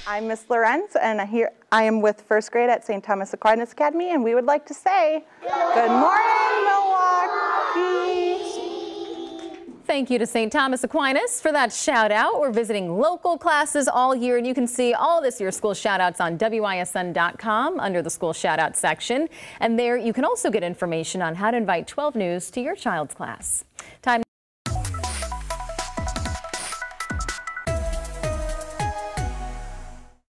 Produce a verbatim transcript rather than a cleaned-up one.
I'm Miss Lorenz, and I, here, I am with first grade at Saint Thomas Aquinas Academy, and we would like to say, good morning, Milwaukee! Thank you to Saint Thomas Aquinas for that shout out. We're visiting local classes all year, and you can see all this year's school shout outs on W I S N dot com under the school shout out section. And there you can also get information on how to invite twelve News to your child's class. Time